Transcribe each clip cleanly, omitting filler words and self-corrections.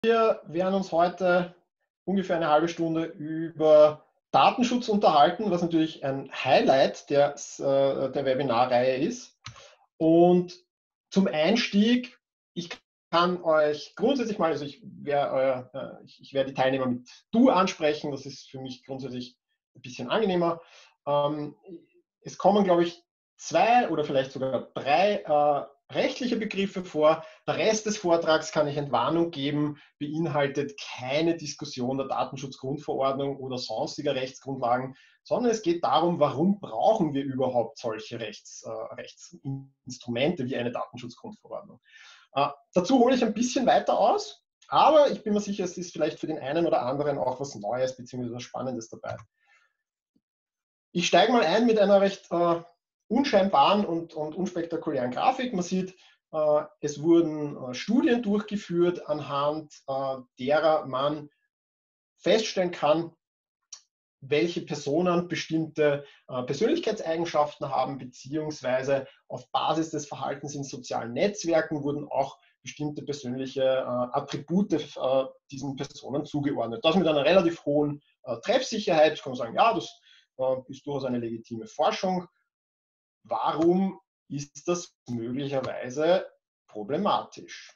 Wir werden uns heute ungefähr eine halbe Stunde über Datenschutz unterhalten, was natürlich ein Highlight der Webinarreihe ist. Und zum Einstieg, ich kann euch grundsätzlich mal, also ich werde die Teilnehmer mit Du ansprechen, das ist für mich grundsätzlich ein bisschen angenehmer. Es kommen, glaube ich, 2 oder vielleicht sogar 3 rechtliche Begriffe vor. Der Rest des Vortrags, kann ich Entwarnung geben, beinhaltet keine Diskussion der Datenschutzgrundverordnung oder sonstiger Rechtsgrundlagen, sondern es geht darum, warum brauchen wir überhaupt solche Rechtsinstrumente wie eine Datenschutzgrundverordnung. Dazu hole ich ein bisschen weiter aus, aber ich bin mir sicher, es ist vielleicht für den einen oder anderen auch was Neues bzw. was Spannendes dabei. Ich steige mal ein mit einer recht unscheinbaren und unspektakulären Grafik. Man sieht, es wurden Studien durchgeführt, anhand derer man feststellen kann, welche Personen bestimmte Persönlichkeitseigenschaften haben, beziehungsweise auf Basis des Verhaltens in sozialen Netzwerken wurden auch bestimmte persönliche Attribute diesen Personen zugeordnet. Das mit einer relativ hohen Treffsicherheit. Ich kann sagen, ja, das ist durchaus eine legitime Forschung. Warum ist das möglicherweise problematisch?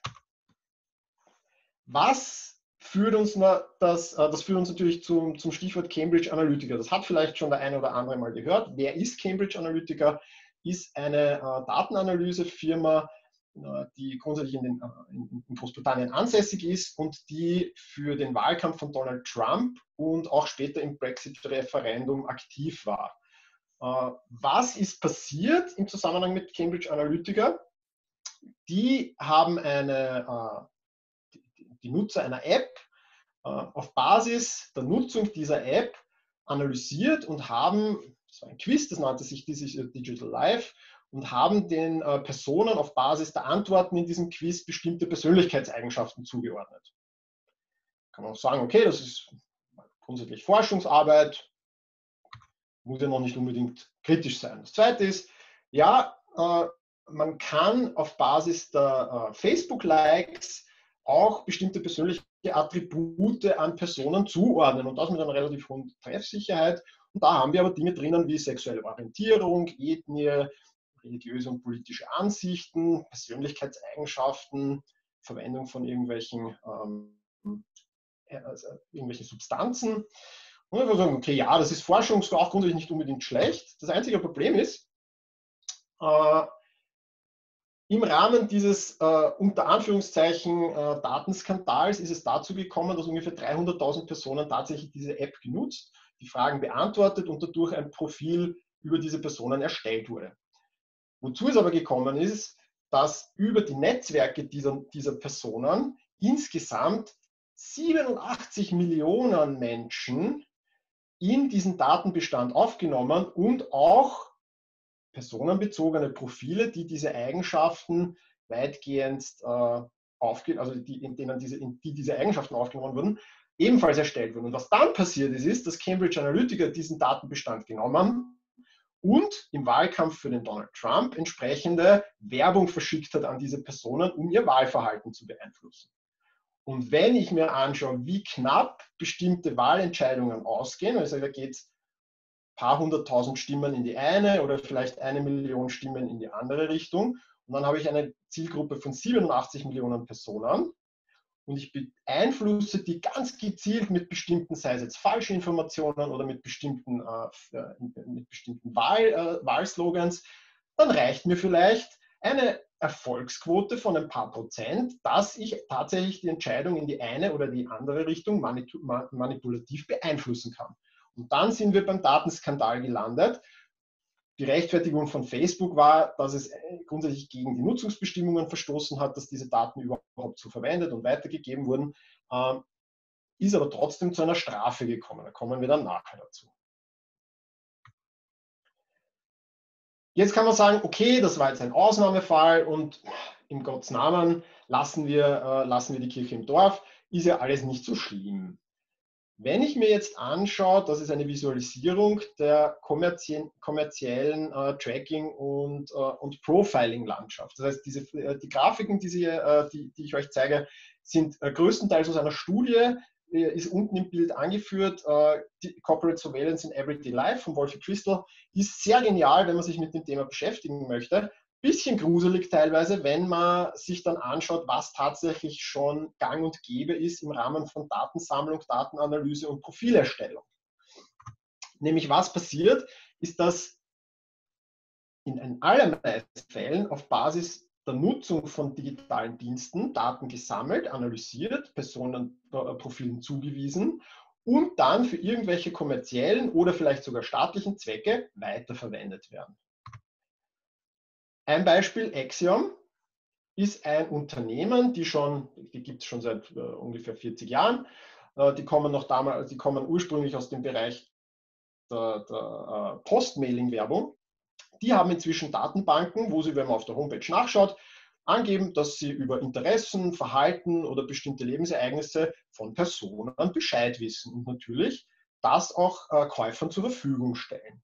Was führt uns das führt uns natürlich zum Stichwort Cambridge Analytica. Das hat vielleicht schon der eine oder andere mal gehört. Wer ist Cambridge Analytica? Ist eine Datenanalysefirma, die grundsätzlich in Großbritannien ansässig ist und die für den Wahlkampf von Donald Trump und auch später im Brexit-Referendum aktiv war. Was ist passiert im Zusammenhang mit Cambridge Analytica? Die haben die Nutzer einer App auf Basis der Nutzung dieser App analysiert und haben, das war ein Quiz, das nannte sich Digital Life, und haben den Personen auf Basis der Antworten in diesem Quiz bestimmte Persönlichkeitseigenschaften zugeordnet. Kann man auch sagen, okay, das ist grundsätzlich Forschungsarbeit, muss ja noch nicht unbedingt kritisch sein. Das Zweite ist, ja, man kann auf Basis der Facebook-Likes auch bestimmte persönliche Attribute an Personen zuordnen und das mit einer relativ hohen Treffsicherheit. Und da haben wir aber Dinge drinnen wie sexuelle Orientierung, Ethnie, religiöse und politische Ansichten, Persönlichkeitseigenschaften, Verwendung von irgendwelchen Substanzen. Und wir sagen, okay, ja, das ist Forschung, ist auch grundsätzlich nicht unbedingt schlecht. Das einzige Problem ist, im Rahmen dieses unter Anführungszeichen Datenskandals ist es dazu gekommen, dass ungefähr 300.000 Personen tatsächlich diese App genutzt, die Fragen beantwortet und dadurch ein Profil über diese Personen erstellt wurde. Wozu es aber gekommen ist, dass über die Netzwerke dieser Personen insgesamt 87 Millionen Menschen in diesen Datenbestand aufgenommen und auch personenbezogene Profile, die diese Eigenschaften weitgehend in denen diese Eigenschaften aufgenommen wurden, ebenfalls erstellt wurden. Und was dann passiert ist, dass Cambridge Analytica diesen Datenbestand genommen und im Wahlkampf für den Donald Trump entsprechende Werbung verschickt hat an diese Personen, um ihr Wahlverhalten zu beeinflussen. Und wenn ich mir anschaue, wie knapp bestimmte Wahlentscheidungen ausgehen, also da geht es paar hunderttausend Stimmen in die eine oder vielleicht 1 Million Stimmen in die andere Richtung. Und dann habe ich eine Zielgruppe von 87 Millionen Personen und ich beeinflusse die ganz gezielt mit bestimmten, sei es jetzt falsche Informationen oder mit bestimmten Wahlslogans, dann reicht mir vielleicht eine Erfolgsquote von ein paar Prozent, dass ich tatsächlich die Entscheidung in die eine oder die andere Richtung manipulativ beeinflussen kann. Und dann sind wir beim Datenskandal gelandet. Die Rechtfertigung von Facebook war, dass es grundsätzlich gegen die Nutzungsbestimmungen verstoßen hat, dass diese Daten überhaupt so verwendet und weitergegeben wurden, ist aber trotzdem zu einer Strafe gekommen. Da kommen wir dann nachher dazu. Jetzt kann man sagen, okay, das war jetzt ein Ausnahmefall und in Gottes Namen lassen wir die Kirche im Dorf, ist ja alles nicht so schlimm. Wenn ich mir jetzt anschaue, das ist eine Visualisierung der kommerziellen Tracking- und Profiling-Landschaft. Das heißt, die Grafiken, die ich euch zeige, sind größtenteils aus einer Studie, ist unten im Bild angeführt, Corporate Surveillance in Everyday Life von Wolfi Christel, ist sehr genial, wenn man sich mit dem Thema beschäftigen möchte. Bisschen gruselig teilweise, wenn man sich dann anschaut, was tatsächlich schon gang und gäbe ist im Rahmen von Datensammlung, Datenanalyse und Profilerstellung. Nämlich was passiert, ist, dass in den allermeisten Fällen auf Basis der Nutzung von digitalen Diensten Daten gesammelt, analysiert, Personenprofilen zugewiesen und dann für irgendwelche kommerziellen oder vielleicht sogar staatlichen Zwecke weiterverwendet werden. Ein Beispiel, Axiom, ist ein Unternehmen, die gibt es schon seit ungefähr 40 Jahren. Die kommen ursprünglich aus dem Bereich der Postmailing-Werbung. Die haben inzwischen Datenbanken, wo sie, wenn man auf der Homepage nachschaut, angeben, dass sie über Interessen, Verhalten oder bestimmte Lebensereignisse von Personen Bescheid wissen und natürlich das auch Käufern zur Verfügung stellen.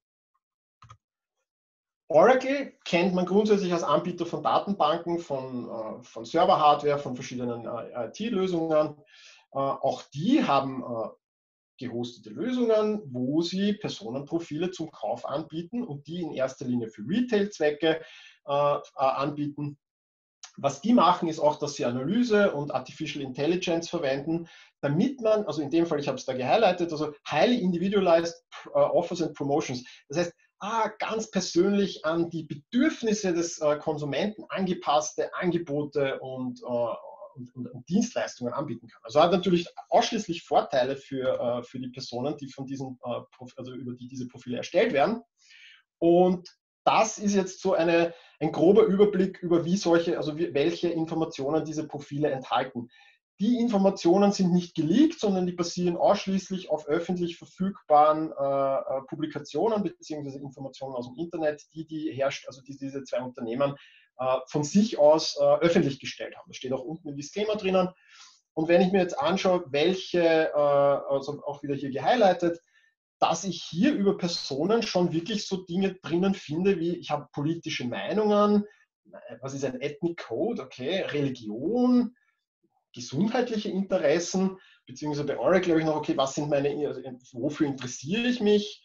Oracle kennt man grundsätzlich als Anbieter von Datenbanken, von Server-Hardware, von verschiedenen IT-Lösungen. Auch die haben gehostete Lösungen, wo sie Personenprofile zum Kauf anbieten und die in erster Linie für Retail-Zwecke anbieten. Was die machen, ist auch, dass sie Analyse und Artificial Intelligence verwenden, damit man, also in dem Fall, ich habe es da gehighlightet, also highly individualized offers and promotions. Das heißt, ganz persönlich an die Bedürfnisse des Konsumenten angepasste Angebote und Dienstleistungen anbieten kann. Also hat natürlich ausschließlich Vorteile für die Personen, die von diesen, also über die diese Profile erstellt werden. Und das ist jetzt so ein grober Überblick über welche Informationen diese Profile enthalten. Die Informationen sind nicht geleakt, sondern die basieren ausschließlich auf öffentlich verfügbaren Publikationen bzw. Informationen aus dem Internet, die diese zwei Unternehmen von sich aus öffentlich gestellt haben. Das steht auch unten im Disclaimer drinnen. Und wenn ich mir jetzt anschaue, also auch wieder hier gehighlightet, dass ich hier über Personen schon wirklich so Dinge drinnen finde, wie ich habe politische Meinungen, was ist ein Ethnic Code, okay, Religion, gesundheitliche Interessen, beziehungsweise bei Oracle habe ich noch, okay, wofür interessiere ich mich?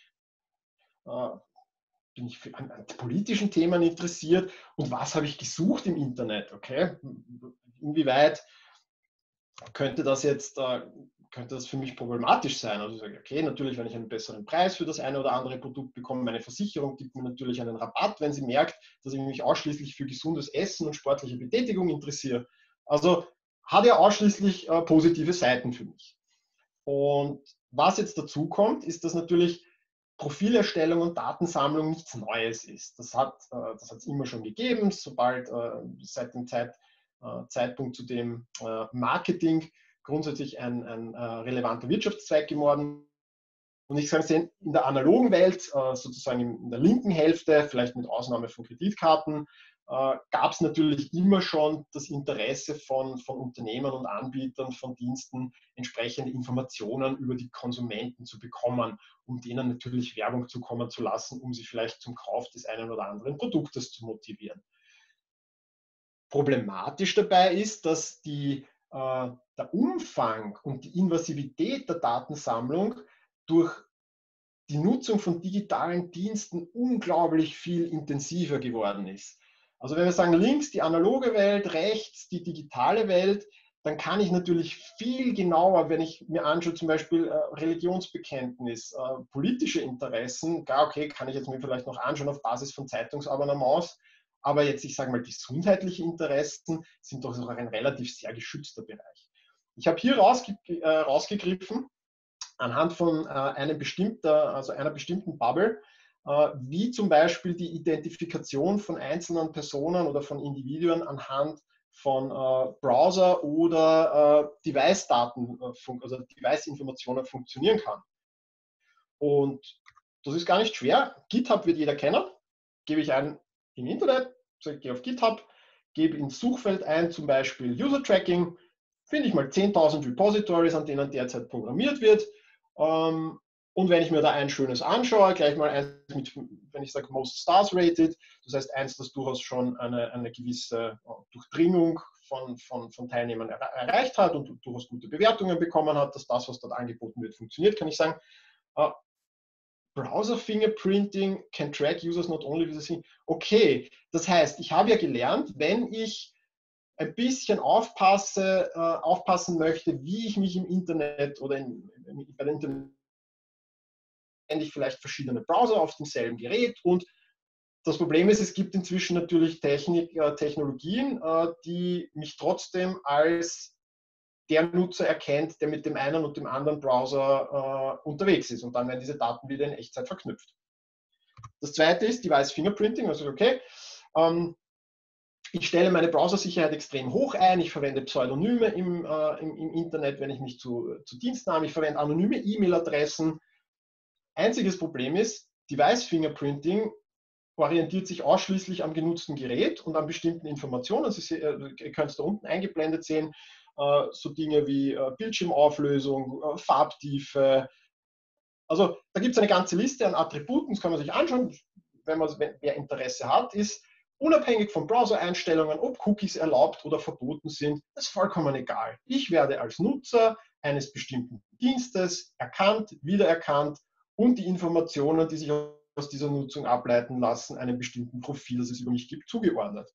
Bin ich an politischen Themen interessiert und was habe ich gesucht im Internet, okay? Inwieweit könnte das für mich problematisch sein? Also ich sage, okay, natürlich, wenn ich einen besseren Preis für das eine oder andere Produkt bekomme, meine Versicherung gibt mir natürlich einen Rabatt, wenn sie merkt, dass ich mich ausschließlich für gesundes Essen und sportliche Betätigung interessiere. Also hat ja ausschließlich positive Seiten für mich. Und was jetzt dazu kommt, ist, dass natürlich Profilerstellung und Datensammlung nichts Neues ist. Das hat es immer schon gegeben, seit dem Zeitpunkt, zu dem Marketing grundsätzlich ein relevanter Wirtschaftszweig geworden. Und ich sage, in der analogen Welt, sozusagen in der linken Hälfte, vielleicht mit Ausnahme von Kreditkarten, gab es natürlich immer schon das Interesse von Unternehmen und Anbietern von Diensten, entsprechende Informationen über die Konsumenten zu bekommen, um denen natürlich Werbung zukommen zu lassen, um sie vielleicht zum Kauf des einen oder anderen Produktes zu motivieren. Problematisch dabei ist, dass der Umfang und die Invasivität der Datensammlung durch die Nutzung von digitalen Diensten unglaublich viel intensiver geworden ist. Also wenn wir sagen, links die analoge Welt, rechts die digitale Welt, dann kann ich natürlich viel genauer, wenn ich mir anschaue, zum Beispiel Religionsbekenntnis, politische Interessen, okay, kann ich jetzt mir vielleicht noch anschauen auf Basis von Zeitungsabonnements, aber jetzt, ich sage mal, gesundheitliche Interessen sind doch auch ein relativ sehr geschützter Bereich. Ich habe hier rausgegriffen, anhand von einer bestimmten Bubble, wie zum Beispiel die Identifikation von einzelnen Personen oder von Individuen anhand von Browser- oder Device-Daten, also Device-Informationen funktionieren kann. Und das ist gar nicht schwer. GitHub wird jeder kennen. Gebe ich ein im Internet, ich gehe auf GitHub, gebe ins Suchfeld ein, zum Beispiel User Tracking, finde ich mal 10.000 Repositories, an denen derzeit programmiert wird. Und wenn ich mir da ein schönes anschaue, gleich mal eins mit, wenn ich sage Most Stars Rated, das heißt eins, das durchaus schon eine gewisse Durchdringung von Teilnehmern erreicht hat und durchaus gute Bewertungen bekommen hat, dass das, was dort angeboten wird, funktioniert, kann ich sagen, Browser Fingerprinting can track users not only with a. Okay, das heißt, ich habe ja gelernt, wenn ich ein bisschen aufpassen möchte, wie ich mich im Internet oder bei der Internet vielleicht verschiedene Browser auf demselben Gerät. Und das Problem ist, es gibt inzwischen natürlich Technologien, die mich trotzdem als der Nutzer erkennt, der mit dem einen und dem anderen Browser unterwegs ist. Und dann werden diese Daten wieder in Echtzeit verknüpft. Das zweite ist Device Fingerprinting. Also okay, ich stelle meine Browsersicherheit extrem hoch ein. Ich verwende Pseudonyme im Internet, wenn ich mich zu Diensten habe. Ich verwende anonyme E-Mail-Adressen. Einziges Problem ist, Device Fingerprinting orientiert sich ausschließlich am genutzten Gerät und an bestimmten Informationen. Ihr könnt es da unten eingeblendet sehen, so Dinge wie Bildschirmauflösung, Farbtiefe. Also da gibt es eine ganze Liste an Attributen, das kann man sich anschauen, wer Interesse hat, ist unabhängig von Browser-Einstellungen, ob Cookies erlaubt oder verboten sind, ist vollkommen egal. Ich werde als Nutzer eines bestimmten Dienstes erkannt, wiedererkannt und die Informationen, die sich aus dieser Nutzung ableiten lassen, einem bestimmten Profil, das es über mich gibt, zugeordnet.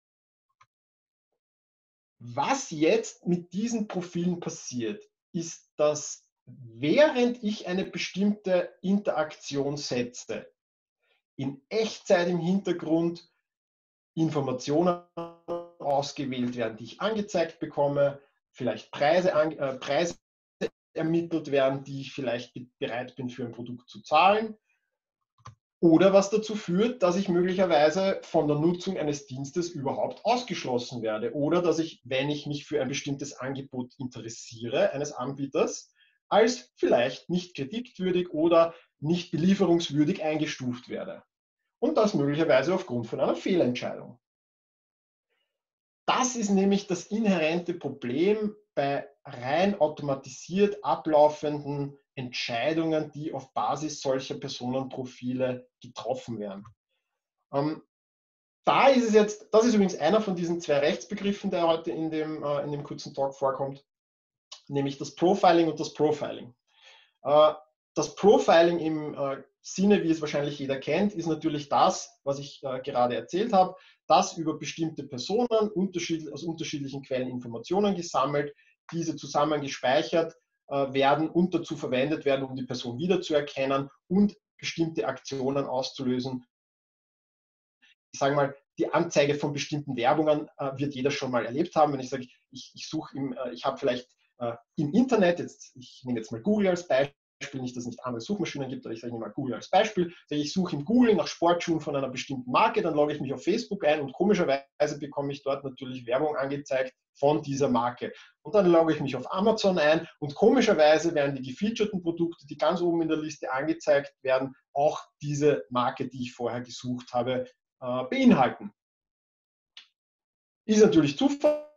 Was jetzt mit diesen Profilen passiert, ist, dass während ich eine bestimmte Interaktion setze, in Echtzeit im Hintergrund Informationen ausgewählt werden, die ich angezeigt bekomme, vielleicht Preise ermittelt werden, die ich vielleicht bereit bin, für ein Produkt zu zahlen. Oder was dazu führt, dass ich möglicherweise von der Nutzung eines Dienstes überhaupt ausgeschlossen werde. Oder dass ich, wenn ich mich für ein bestimmtes Angebot interessiere, eines Anbieters, als vielleicht nicht kritikwürdig oder nicht belieferungswürdig eingestuft werde. Und das möglicherweise aufgrund von einer Fehlentscheidung. Das ist nämlich das inhärente Problem bei rein automatisiert ablaufenden Entscheidungen, die auf Basis solcher Personenprofile getroffen werden. Da ist es jetzt, das ist übrigens einer von diesen zwei Rechtsbegriffen, der heute in dem kurzen Talk vorkommt, nämlich das Profiling und das Profiling. Das Profiling im Sinne, wie es wahrscheinlich jeder kennt, ist natürlich das, was ich gerade erzählt habe, dass über bestimmte Personen aus unterschiedlichen Quellen Informationen gesammelt, diese zusammen gespeichert werden und dazu verwendet werden, um die Person wiederzuerkennen und bestimmte Aktionen auszulösen. Ich sage mal, die Anzeige von bestimmten Werbungen wird jeder schon mal erlebt haben. Wenn ich sage, ich habe vielleicht im Internet, ich nehme jetzt mal Google als Beispiel, nicht, dass es nicht andere Suchmaschinen gibt, aber ich sage mal Google als Beispiel. Ich suche in Google nach Sportschuhen von einer bestimmten Marke, dann logge ich mich auf Facebook ein und komischerweise bekomme ich dort natürlich Werbung angezeigt von dieser Marke. Und dann logge ich mich auf Amazon ein und komischerweise werden die gefeaturten Produkte, die ganz oben in der Liste angezeigt werden, auch diese Marke, die ich vorher gesucht habe, beinhalten. Ist natürlich Zufall.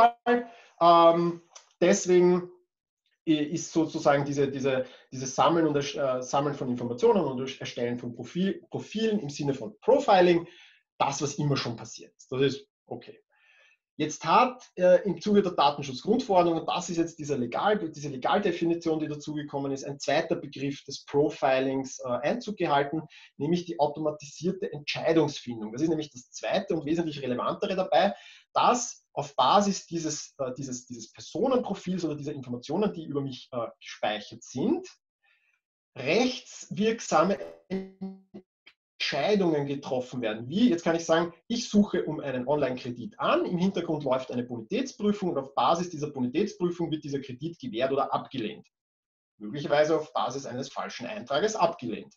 Deswegen ist sozusagen dieses Sammeln von Informationen und Erstellen von Profilen im Sinne von Profiling das, was immer schon passiert ist. Das ist okay. Jetzt hat im Zuge der Datenschutzgrundverordnung, und das ist jetzt diese Legaldefinition, die dazugekommen ist, ein zweiter Begriff des Profilings Einzug gehalten, nämlich die automatisierte Entscheidungsfindung. Das ist nämlich das zweite und wesentlich relevantere dabei, dass auf Basis dieses Personenprofils oder dieser Informationen, die über mich gespeichert sind, rechtswirksame Entscheidungen getroffen werden. Wie, jetzt kann ich sagen, ich suche um einen Online-Kredit an, im Hintergrund läuft eine Bonitätsprüfung und auf Basis dieser Bonitätsprüfung wird dieser Kredit gewährt oder abgelehnt. Möglicherweise auf Basis eines falschen Eintrages abgelehnt.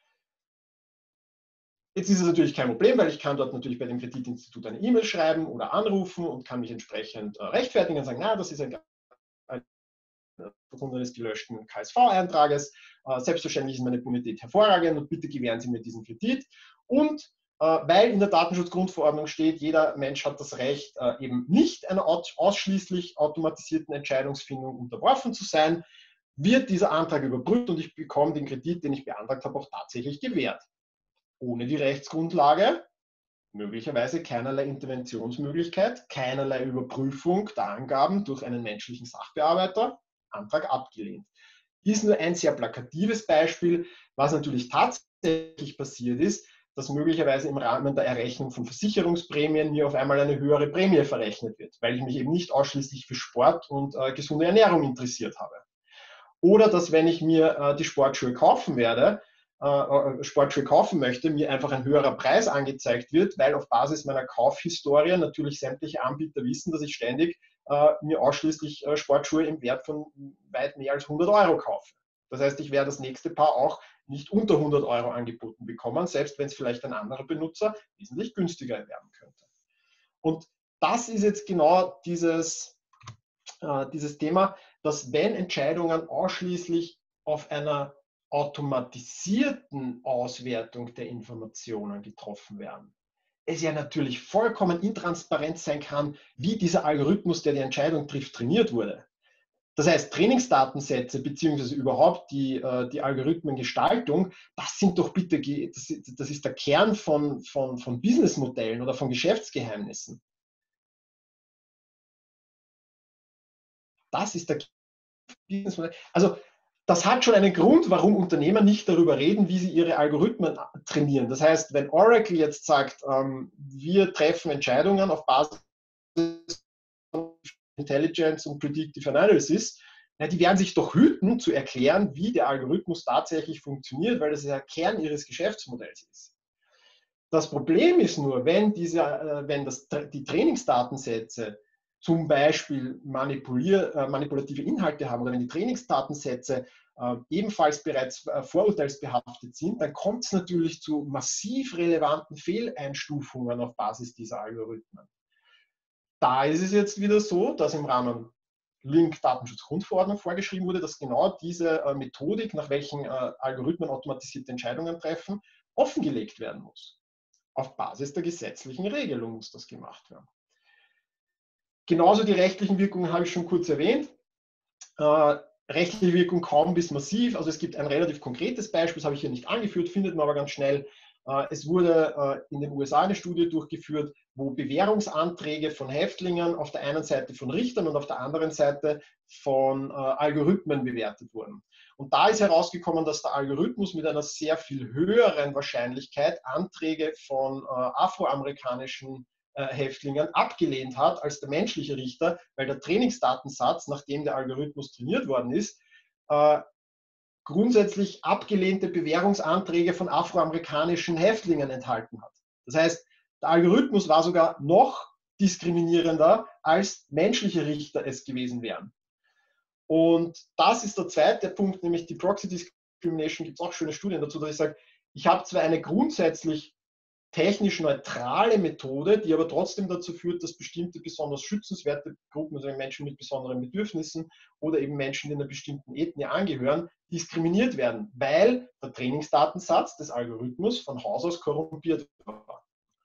Jetzt ist es natürlich kein Problem, weil ich kann dort natürlich bei dem Kreditinstitut eine E-Mail schreiben oder anrufen und kann mich entsprechend rechtfertigen und sagen, na, das ist ein Verbunden des gelöschten KSV-Eintrages. Selbstverständlich ist meine Bonität hervorragend und bitte gewähren Sie mir diesen Kredit. Und weil in der Datenschutzgrundverordnung steht, jeder Mensch hat das Recht, eben nicht einer ausschließlich automatisierten Entscheidungsfindung unterworfen zu sein, wird dieser Antrag überprüft und ich bekomme den Kredit, den ich beantragt habe, auch tatsächlich gewährt. Ohne die Rechtsgrundlage möglicherweise keinerlei Interventionsmöglichkeit, keinerlei Überprüfung der Angaben durch einen menschlichen Sachbearbeiter, Antrag abgelehnt. Ist nur ein sehr plakatives Beispiel. Was natürlich tatsächlich passiert ist, dass möglicherweise im Rahmen der Errechnung von Versicherungsprämien mir auf einmal eine höhere Prämie verrechnet wird, weil ich mich eben nicht ausschließlich für Sport und gesunde Ernährung interessiert habe. Oder dass, wenn ich mir die Sportschuhe kaufen werde, Sportschuhe kaufen möchte, mir einfach ein höherer Preis angezeigt wird, weil auf Basis meiner Kaufhistorie natürlich sämtliche Anbieter wissen, dass ich ständig mir ausschließlich Sportschuhe im Wert von weit mehr als 100 Euro kaufe. Das heißt, ich werde das nächste Paar auch nicht unter 100 Euro angeboten bekommen, selbst wenn es vielleicht ein anderer Benutzer wesentlich günstiger erwerben könnte. Und das ist jetzt genau dieses Thema, dass wenn Entscheidungen ausschließlich auf einer automatisierten Auswertung der Informationen getroffen werden, es ja natürlich vollkommen intransparent sein kann, wie dieser Algorithmus, der die Entscheidung trifft, trainiert wurde. Das heißt, Trainingsdatensätze beziehungsweise überhaupt die Algorithmengestaltung, das sind doch bitte, das ist der Kern von Businessmodellen oder von Geschäftsgeheimnissen. Das ist der Businessmodell. Also das hat schon einen Grund, warum Unternehmen nicht darüber reden, wie sie ihre Algorithmen trainieren. Das heißt, wenn Oracle jetzt sagt, wir treffen Entscheidungen auf Basis von Intelligence und Predictive Analysis, ja, die werden sich doch hüten, zu erklären, wie der Algorithmus tatsächlich funktioniert, weil das ja Kern ihres Geschäftsmodells ist. Das Problem ist nur, wenn die Trainingsdatensätze zum Beispiel manipulative Inhalte haben oder wenn die Trainingsdatensätze ebenfalls bereits vorurteilsbehaftet sind, dann kommt es natürlich zu massiv relevanten Fehleinstufungen auf Basis dieser Algorithmen. Da ist es jetzt wieder so, dass im Rahmen Link-Datenschutzgrundverordnung vorgeschrieben wurde, dass genau diese Methodik, nach welchen Algorithmen automatisierte Entscheidungen treffen, offengelegt werden muss. Auf Basis der gesetzlichen Regelung muss das gemacht werden. Genauso die rechtlichen Wirkungen habe ich schon kurz erwähnt. Rechtliche Wirkung kaum bis massiv. Also es gibt ein relativ konkretes Beispiel, das habe ich hier nicht angeführt, findet man aber ganz schnell. Es wurde in den USA eine Studie durchgeführt, wo Bewährungsanträge von Häftlingen auf der einen Seite von Richtern und auf der anderen Seite von Algorithmen bewertet wurden. Und da ist herausgekommen, dass der Algorithmus mit einer sehr viel höheren Wahrscheinlichkeit Anträge von afroamerikanischen Häftlingen abgelehnt hat als der menschliche Richter, weil der Trainingsdatensatz, nachdem der Algorithmus trainiert worden ist, grundsätzlich abgelehnte Bewährungsanträge von afroamerikanischen Häftlingen enthalten hat. Das heißt, der Algorithmus war sogar noch diskriminierender, als menschliche Richter es gewesen wären. Und das ist der zweite Punkt, nämlich die Proxy Discrimination. Gibt es auch schöne Studien dazu, dass ich sage, ich habe zwar eine grundsätzlich technisch neutrale Methode, die aber trotzdem dazu führt, dass bestimmte besonders schützenswerte Gruppen, also Menschen mit besonderen Bedürfnissen oder eben Menschen, die einer bestimmten Ethnie angehören, diskriminiert werden, weil der Trainingsdatensatz des Algorithmus von Haus aus korrumpiert war.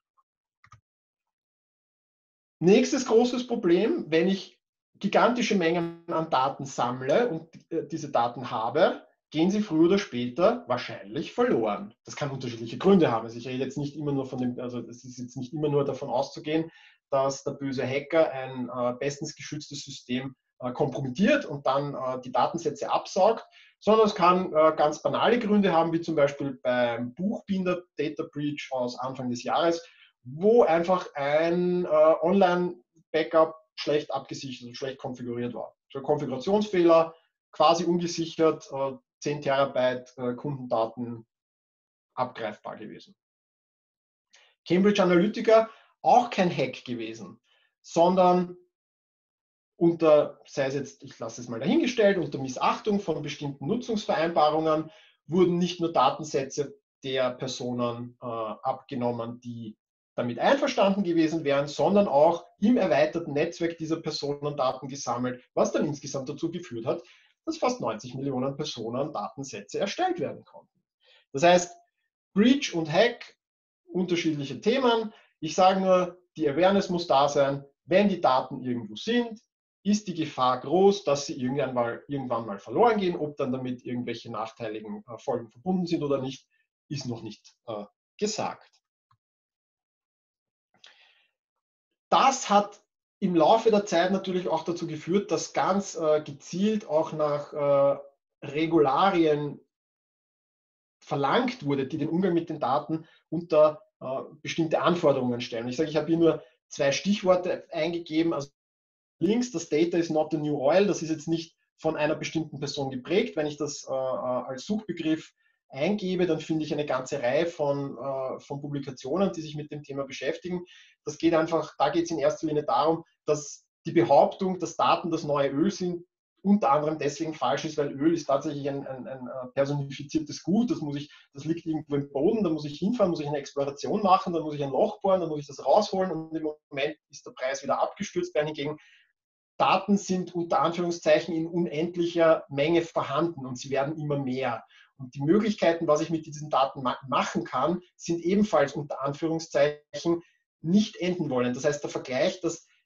Nächstes großes Problem, wenn ich gigantische Mengen an Daten sammle und diese Daten habe, gehen sie früher oder später wahrscheinlich verloren. Das kann unterschiedliche Gründe haben. Also ich rede jetzt nicht immer nur von dem, also es ist jetzt nicht immer nur davon auszugehen, dass der böse Hacker ein bestens geschütztes System kompromittiert und dann die Datensätze absaugt, sondern es kann ganz banale Gründe haben, wie zum Beispiel beim Buchbinder Data Breach aus Anfang des Jahres, wo einfach ein Online-Backup schlecht abgesichert und schlecht konfiguriert war. So ein Konfigurationsfehler, quasi ungesichert, 10 Terabyte Kundendaten abgreifbar gewesen. Cambridge Analytica, auch kein Hack gewesen, sondern unter, sei es jetzt, ich lasse es mal dahingestellt, unter Missachtung von bestimmten Nutzungsvereinbarungen wurden nicht nur Datensätze der Personen abgenommen, die damit einverstanden gewesen wären, sondern auch im erweiterten Netzwerk dieser Personen Daten gesammelt, was dann insgesamt dazu geführt hat, dass fast 90 Millionen Personen Datensätze erstellt werden konnten. Das heißt, Breach und Hack, unterschiedliche Themen. Ich sage nur, die Awareness muss da sein. Wenn die Daten irgendwo sind, ist die Gefahr groß, dass sie irgendwann mal verloren gehen. Ob dann damit irgendwelche nachteiligen Folgen verbunden sind oder nicht, ist noch nicht gesagt. das hat im Laufe der Zeit natürlich auch dazu geführt, dass ganz gezielt auch nach Regularien verlangt wurde, die den Umgang mit den Daten unter bestimmte Anforderungen stellen. Ich sage, ich habe hier nur 2 Stichworte eingegeben. Also links, das Data is not the new oil, das ist jetzt nicht von einer bestimmten Person geprägt. Wenn ich das als Suchbegriff eingebe, dann finde ich eine ganze Reihe von Publikationen, die sich mit dem Thema beschäftigen. Das geht einfach, da geht es in erster Linie darum, dass die Behauptung, dass Daten das neue Öl sind, unter anderem deswegen falsch ist, weil Öl ist tatsächlich ein personifiziertes Gut. Das liegt irgendwo im Boden, da muss ich hinfahren, muss ich eine Exploration machen, dann muss ich ein Loch bohren, dann muss ich das rausholen und im Moment ist der Preis wieder abgestürzt. Hingegen Daten sind unter Anführungszeichen in unendlicher Menge vorhanden und sie werden immer mehr. Und die Möglichkeiten, was ich mit diesen Daten machen kann, sind ebenfalls unter Anführungszeichen nicht enden wollen. Das heißt, der Vergleich,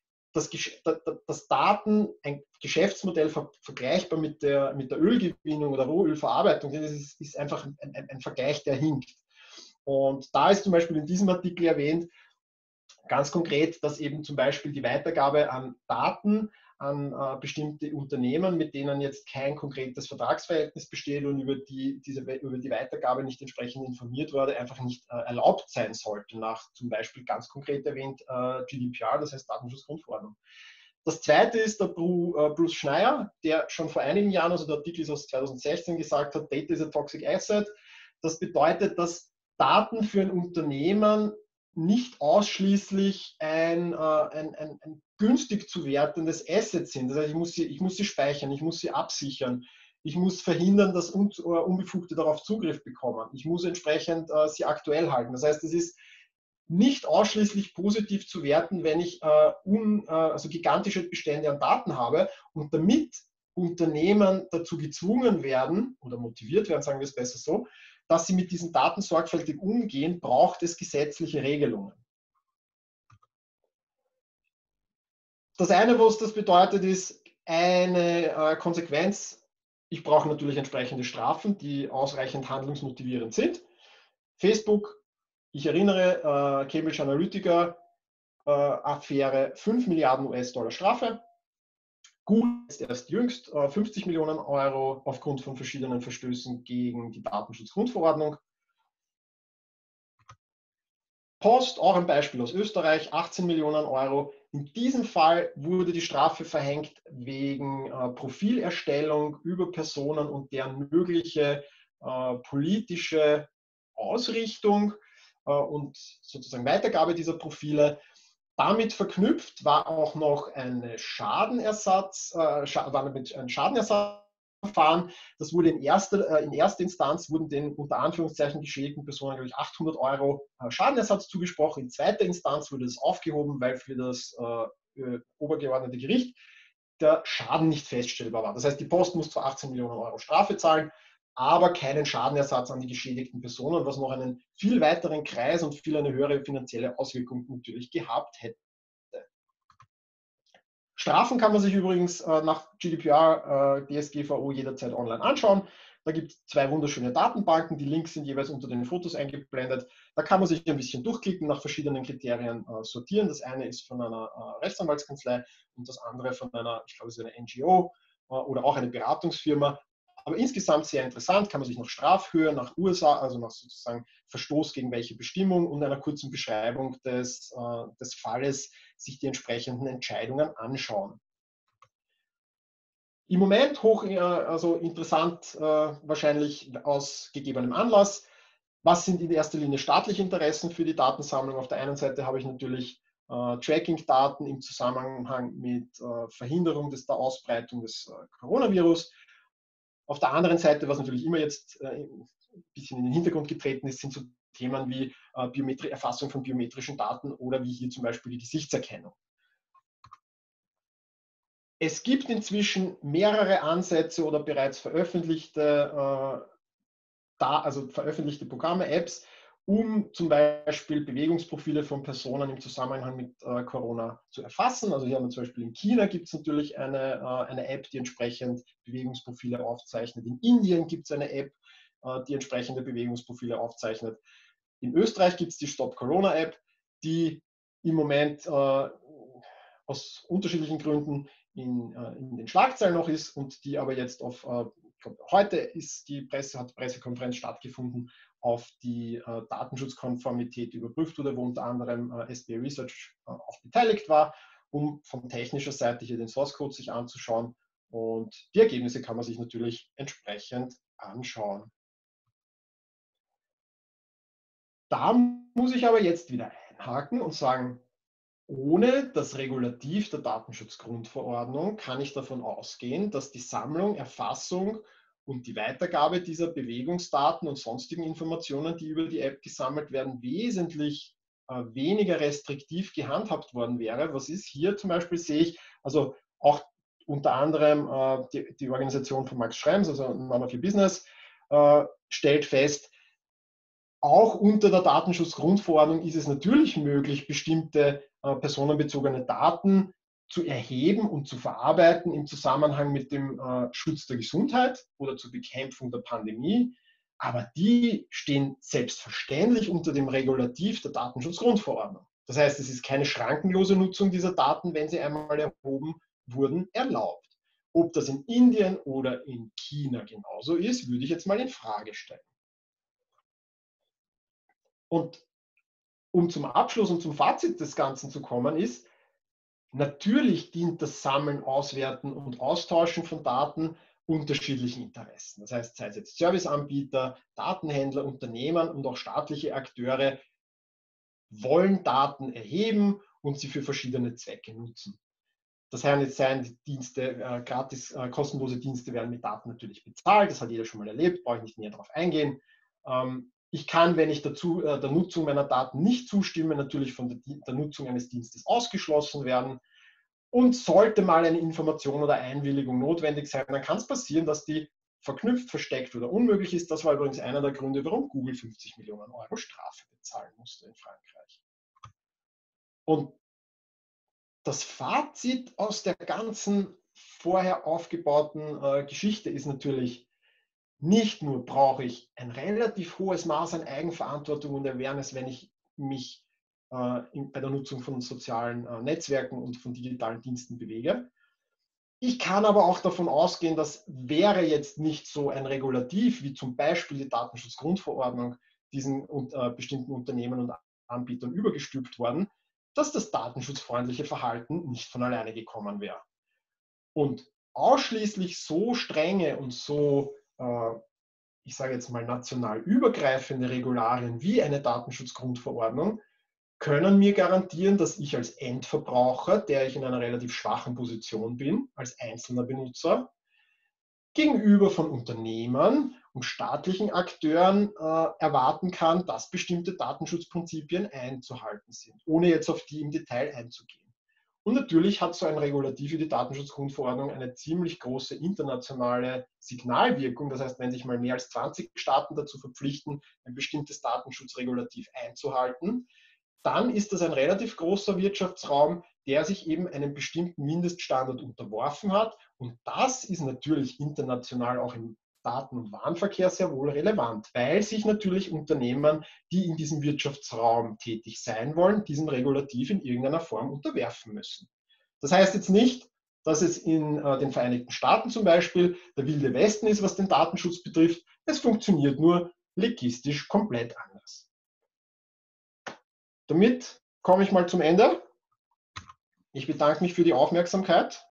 dass Daten ein Geschäftsmodell vergleichbar mit der Ölgewinnung oder Rohölverarbeitung ist einfach ein Vergleich, der hinkt. Und da ist zum Beispiel in diesem Artikel erwähnt, ganz konkret, dass eben zum Beispiel die Weitergabe an Daten an bestimmte Unternehmen, mit denen jetzt kein konkretes Vertragsverhältnis besteht und über die Weitergabe nicht entsprechend informiert wurde, einfach nicht erlaubt sein sollte, nach zum Beispiel ganz konkret erwähnt GDPR, das heißt Datenschutzgrundverordnung. Das zweite ist der Bruce Schneier, der schon vor einigen Jahren, also der Artikel ist aus 2016, gesagt hat, Data is a toxic asset. Das bedeutet, dass Daten für ein Unternehmen nicht ausschließlich ein günstig zu wertendes Asset sind. Das heißt, ich muss sie speichern, ich muss sie absichern, ich muss verhindern, dass Unbefugte darauf Zugriff bekommen. Ich muss entsprechend sie aktuell halten. Das heißt, es ist nicht ausschließlich positiv zu werten, wenn ich also gigantische Bestände an Daten habe und damit Unternehmen dazu gezwungen werden oder motiviert werden, sagen wir es besser so, dass sie mit diesen Daten sorgfältig umgehen, braucht es gesetzliche Regelungen. Das eine, was das bedeutet, ist eine Konsequenz. Ich brauche natürlich entsprechende Strafen, die ausreichend handlungsmotivierend sind. Facebook, ich erinnere, Cambridge Analytica, Affäre, 5 Milliarden US-Dollar Strafe. Google ist erst jüngst 50 Millionen Euro aufgrund von verschiedenen Verstößen gegen die Datenschutzgrundverordnung. Post, auch ein Beispiel aus Österreich, 18 Millionen Euro. In diesem Fall wurde die Strafe verhängt wegen Profilerstellung über Personen und deren mögliche politische Ausrichtung und sozusagen Weitergabe dieser Profile. Damit verknüpft war auch noch ein Schadenersatzverfahren. Das wurde in erster Instanz wurden den unter Anführungszeichen geschädigten Personen, glaube ich, 800 Euro Schadenersatz zugesprochen. In zweiter Instanz wurde das aufgehoben, weil für das obergeordnete Gericht der Schaden nicht feststellbar war. Das heißt, die Post muss zwar 18 Millionen Euro Strafe zahlen, aber keinen Schadenersatz an die geschädigten Personen, was noch einen viel weiteren Kreis und viel eine höhere finanzielle Auswirkung natürlich gehabt hätte. Strafen kann man sich übrigens nach GDPR, DSGVO jederzeit online anschauen. Da gibt es 2 wunderschöne Datenbanken, die Links sind jeweils unter den Fotos eingeblendet. Da kann man sich ein bisschen durchklicken, nach verschiedenen Kriterien sortieren. Das eine ist von einer Rechtsanwaltskanzlei und das andere von einer, ich glaube, es ist eine NGO oder auch eine Beratungsfirma. Aber insgesamt sehr interessant, kann man sich nach Strafhöhe, nach Ursache, also nach sozusagen Verstoß gegen welche Bestimmung und einer kurzen Beschreibung des Falles sich die entsprechenden Entscheidungen anschauen. Im Moment also interessant, wahrscheinlich aus gegebenem Anlass. Was sind in erster Linie staatliche Interessen für die Datensammlung? Auf der einen Seite habe ich natürlich Tracking-Daten im Zusammenhang mit Verhinderung der Ausbreitung des Coronavirus. Auf der anderen Seite, was natürlich immer jetzt ein bisschen in den Hintergrund getreten ist, sind so Themen wie Erfassung von biometrischen Daten oder wie hier zum Beispiel die Gesichtserkennung. Es gibt inzwischen mehrere Ansätze oder bereits veröffentlichte Programme, Apps, um zum Beispiel Bewegungsprofile von Personen im Zusammenhang mit Corona zu erfassen. Also hier haben wir zum Beispiel in China gibt es natürlich eine App, die entsprechend Bewegungsprofile aufzeichnet. In Indien gibt es eine App, die entsprechende Bewegungsprofile aufzeichnet. In Österreich gibt es die Stop Corona App, die im Moment aus unterschiedlichen Gründen in den Schlagzeilen noch ist und die aber jetzt ich glaube, heute hat die Pressekonferenz stattgefunden, auf die Datenschutzkonformität überprüft wurde, wo unter anderem SB Research auch beteiligt war, um von technischer Seite hier den Source Code sich anzuschauen. Und die Ergebnisse kann man sich natürlich entsprechend anschauen. Da muss ich aber jetzt wieder einhaken und sagen, ohne das Regulativ der Datenschutzgrundverordnung kann ich davon ausgehen, dass die Sammlung, Erfassung und die Weitergabe dieser Bewegungsdaten und sonstigen Informationen, die über die App gesammelt werden, wesentlich weniger restriktiv gehandhabt worden wäre. Was ist hier zum Beispiel, sehe ich, also auch unter anderem die Organisation von Max Schrems, also None of Your Business, stellt fest, auch unter der Datenschutzgrundverordnung ist es natürlich möglich, bestimmte personenbezogene Daten zu erheben und zu verarbeiten im Zusammenhang mit dem Schutz der Gesundheit oder zur Bekämpfung der Pandemie. Aber die stehen selbstverständlich unter dem Regulativ der Datenschutzgrundverordnung. Das heißt, es ist keine schrankenlose Nutzung dieser Daten, wenn sie einmal erhoben wurden, erlaubt. Ob das in Indien oder in China genauso ist, würde ich jetzt mal in Frage stellen. Und um zum Abschluss und zum Fazit des Ganzen zu kommen, ist, natürlich dient das Sammeln, Auswerten und Austauschen von Daten unterschiedlichen Interessen. Das heißt, sei es jetzt Serviceanbieter, Datenhändler, Unternehmen und auch staatliche Akteure wollen Daten erheben und sie für verschiedene Zwecke nutzen. Das seien die Dienste, kostenlose Dienste werden mit Daten natürlich bezahlt, das hat jeder schon mal erlebt, brauche ich nicht näher darauf eingehen. Ich kann, wenn ich der Nutzung meiner Daten nicht zustimme, natürlich von der Nutzung eines Dienstes ausgeschlossen werden. Und sollte mal eine Information oder Einwilligung notwendig sein, dann kann es passieren, dass die verknüpft, versteckt oder unmöglich ist. Das war übrigens einer der Gründe, warum Google 50 Millionen Euro Strafe bezahlen musste in Frankreich. Und das Fazit aus der ganzen vorher aufgebauten Geschichte ist natürlich, nicht nur brauche ich ein relativ hohes Maß an Eigenverantwortung und Awareness, wenn ich mich bei der Nutzung von sozialen Netzwerken und von digitalen Diensten bewege. Ich kann aber auch davon ausgehen, dass wäre jetzt nicht so ein Regulativ wie zum Beispiel die Datenschutzgrundverordnung diesen bestimmten Unternehmen und Anbietern übergestülpt worden, dass das datenschutzfreundliche Verhalten nicht von alleine gekommen wäre. Und ausschließlich so strenge und so ich sage jetzt mal national übergreifende Regularien wie eine Datenschutzgrundverordnung können mir garantieren, dass ich als Endverbraucher, der ich in einer relativ schwachen Position bin, als einzelner Benutzer, gegenüber von Unternehmern und staatlichen Akteuren erwarten kann, dass bestimmte Datenschutzprinzipien einzuhalten sind, ohne jetzt auf die im Detail einzugehen. Und natürlich hat so ein Regulativ wie die Datenschutzgrundverordnung eine ziemlich große internationale Signalwirkung. Das heißt, wenn sich mal mehr als 20 Staaten dazu verpflichten, ein bestimmtes Datenschutzregulativ einzuhalten, dann ist das ein relativ großer Wirtschaftsraum, der sich eben einem bestimmten Mindeststandard unterworfen hat. Und das ist natürlich international auch im Daten- und Warenverkehr sehr wohl relevant, weil sich natürlich Unternehmen, die in diesem Wirtschaftsraum tätig sein wollen, diesem Regulativ in irgendeiner Form unterwerfen müssen. Das heißt jetzt nicht, dass es in den Vereinigten Staaten zum Beispiel der wilde Westen ist, was den Datenschutz betrifft. Es funktioniert nur legistisch komplett anders. Damit komme ich mal zum Ende. Ich bedanke mich für die Aufmerksamkeit.